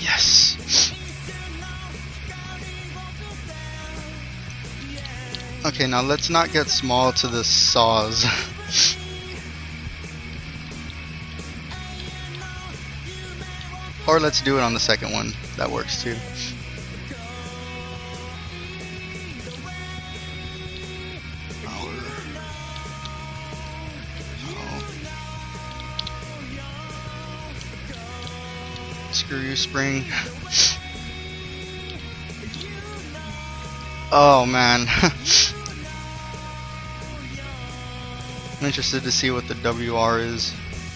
Yes. Okay, now let's not get small to the saws. Or let's do it on the second one. That works too. Screw you, spring. Oh man. I'm interested to see what the WR is.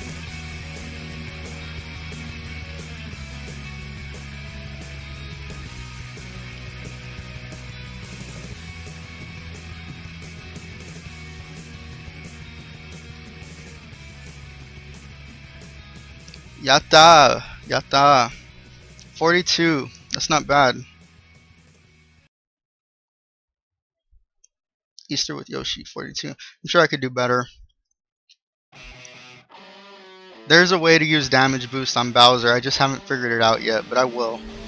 Yatta! Yatta! 42. That's not bad. Easter with Yoshi, 42. I'm sure I could do better. There's a way to use damage boost on Bowser. I just haven't figured it out yet, but I will.